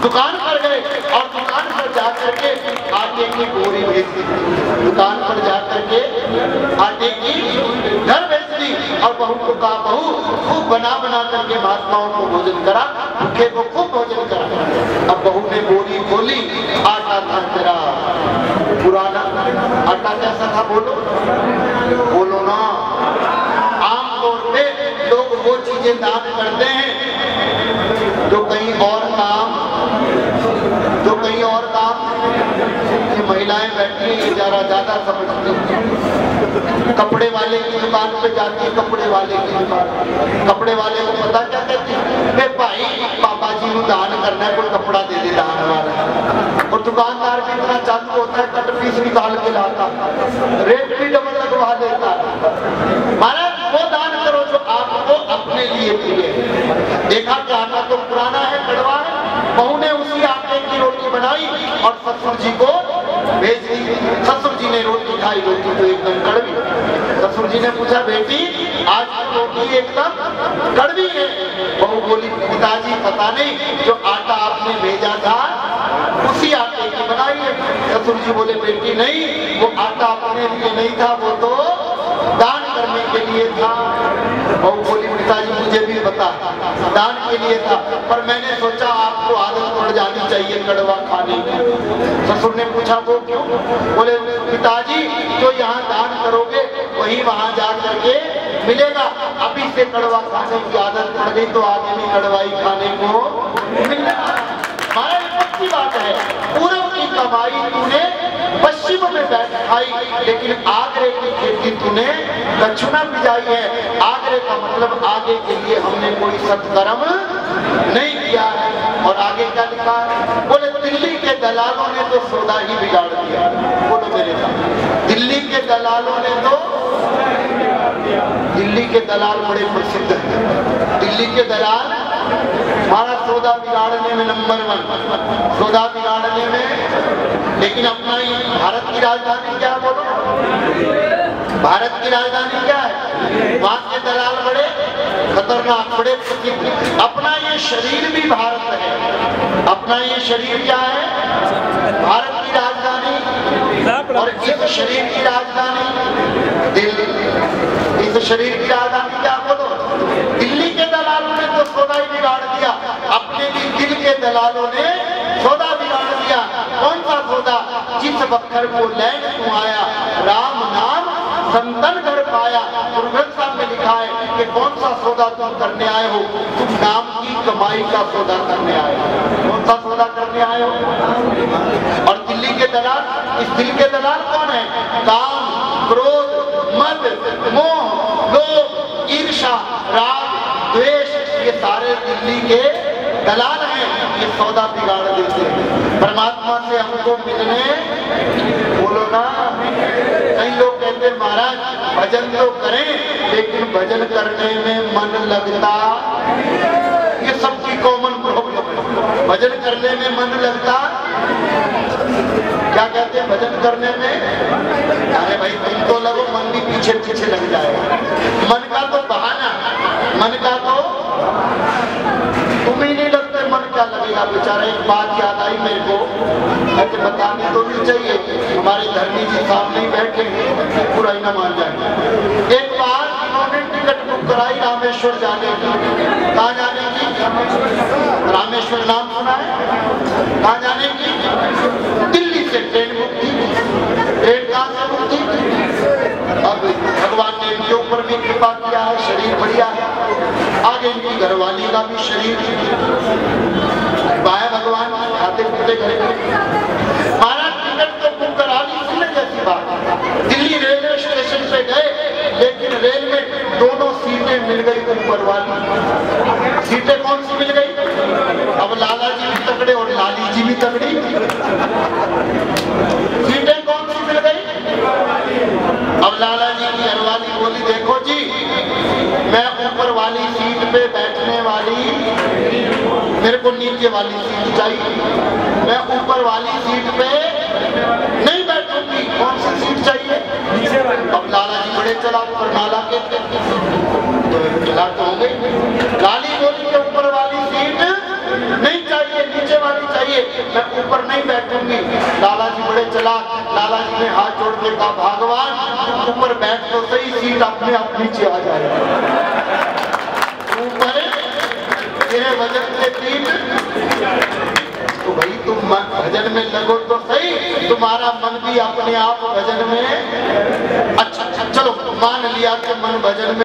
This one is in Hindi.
दुकान पर गए और दुकान पर जाकर के आटे की बोरी भेज दी। दुकान पर जाकर के आटे की घर भेज दी और बहू को कहा, बहू खूब बना बना करके महात्माओं को भोजन करा, भूखे को खूब भोजन करा। अब बहू ने बोरी खोली, आटा था जरा पुराना। आटा कैसा था बोलो, बोलो ना। आमतौर पे लोग वो चीजें दान करते हैं जो कहीं और काम ये महिलाएं बैठी हैं, ये ज्यादा समझती हैं। कपड़े वाले की दुकान पे जाती है, कपड़े वाले की दुकान, कपड़े वाले को पता क्या कहती है, भाई पापा जी को दान करना है, कोई कपड़ा दे दे दान वाला। और दुकानदार भी इतना चालू होता है, कट पीस निकाल के लाता, रेट भी डबल लगवा देता। महाराज वो दान करो जो आपको अपने लिए चाहिए। देखा कि आटा तो पुराना है, कड़वा है, बहू ने उसी आटे की रोटी बनाई और ससुर जी को भेज दी। ससुर जी ने रोटी खाई, रोटी तो एकदम कड़वी। ससुर जी ने पूछा, बेटी आज की रोटी एकदम कड़वी है। बहू बोली, पिताजी पता नहीं, जो आटा आपने भेजा था उसी आटे की बनाई है। ससुर जी बोले, बेटी नहीं, वो आटा अपने लिए नहीं था, वो तो दान करने के लिए था। बहू बोली, पिताजी मुझे भी पता दान के लिए था, पर मैंने सोचा आपको आदत पड़ जानी चाहिए कड़वा खाने की। ससुर ने पूछा, वो क्यों? बोले, पिताजी जो यहाँ दान करोगे वही वहाँ जा करके मिलेगा। अभी से कड़वा खाने की आदत पड़ गई तो आगे भी कड़वाई खाने को मिलेगा। हमारा पक्की बात है, पूरब की कमाई तूने पश्चिम में बैठ खाई, लेकिन आगरे की खेती तूने दक्षिणा भिजाई है। आगरे का मतलब आगे के लिए हमने कोई सत्कर्म नहीं किया है। और आगे क्या लिखा है? बोले, दिल्ली के दलालों ने तो सौदा ही बिगाड़ दिया। बोलो मेरे साथ, दिल्ली के दलालों ने तो, दिल्ली के दलाल बड़े प्रसिद्ध हैं। दिल्ली के दलाल हमारा सौदा बिगाड़ने में नंबर 1, सौदा बिगाड़ने में। लेकिन अपना ही भारत की राजधानी क्या है बोलो? भारत की राजधानी क्या है? वहां के दलाल बड़े खतरनाक, बड़े प्रसिद्ध। अपना ये शरीर भी भारत है। अपना ये शरीर क्या है? भारत की राजधानी। और इस शरीर की राजधानी दिल्ली। इस शरीर की राजधानी क्या बोलो? दिल्ली के दलालों ने तो सौदा ही बिगाड़ दिया, अपने भी दिल के दलालों ने सौदा बिगाड़ दिया। कौन सा सौदा? जिस बखर को लैंड तू आया, राम नाम संतन घर पाया। गुरु ग्रंथ साहब में लिखा है कि कौन सा सौदा तुम करने आए हो? तुम नाम की कमाई का सौदा करने आए हो। कौन सा सौदा करने आए हो? और दिल्ली के दलाल, इस दिल के दलाल कौन है? काम, क्रोध, मद, मोह, लोभ, ईर्ष्या, राग, द्वेष, ये सारे दिल्ली के दलाल हैं। ये सौदा बिगाड़ देते हैं। परमात्मा से हमको मिलने, बोलो ना। कई लोग कहते हैं, महाराज भजन तो करें लेकिन भजन करने में मन लगता। ये सबकी कॉमन प्रॉब्लम है, भजन करने में मन लगता। क्या कहते हैं भजन करने में? अरे भाई तुम तो लगो, मन भी पीछे पीछे लग जाएगा। मन का तो बहाना, मन का तो तुम ही नहीं लगते, मन क्या लगेगा बेचारा। एक बात याद आई मेरे को, ऐसे बतानी तो नहीं चाहिए, हमारे धर्मी जी सामने ही बैठे, पूरा ही न मान जाए। एक बार इन्होंने टिकट बुक कराई रामेश्वर जाने की। कहाँ जाने की? रामेश्वर नाम सुना है? कहाँ जाने की? दिल्ली से ट्रेन बुक थी। ट्रेन कहाँ से बुक थी? अब भगवान ने इनके ऊपर भी कृपा किया है, शरीर बढ़िया है। आगे इनकी घरवाली का भी शरीर पाया भगवान, खाते पीते घर महाराज। टिकट तो बुक करा ली, सुनने जैसी बात। दिल्ली रेलवे स्टेशन पे गए, लेकिन रेल में दोनों सीटें मिल गई ऊपर वाली। सीटें कौन सी मिल गई? अब लाला जी भी तगड़े और लाली जी भी तगड़ी। सीटें कौन सी मिल गई? अब लाला जी की घरवाली बोली, देखो जी मैं ऊपर वाली सीट पे बैठने वाली, मेरे को नीचे वाली सीट चाहिए। मैं ऊपर वाली सीट पे नहीं बैठूंगी। कौन सी सीट चाहिए? अब लाला जी बड़े चलाक, पर नाला के तो चलाक तो होंगे। लाली बोली के ऊपर वाली सीट नहीं चाहिए, नीचे वाली चाहिए। चला। लाला जी ने हाथ जोड़ के कहा भगवान ऊपर बैठ तो सही, सीट अपने आप नीचे आ जाए। ऊपर यह वजन के 3, तो भाई तुम भजन में लगो तो सही, तुम्हारा मन भी अपने आप भजन में। अच्छा चलो मान लिया कि मन भजन में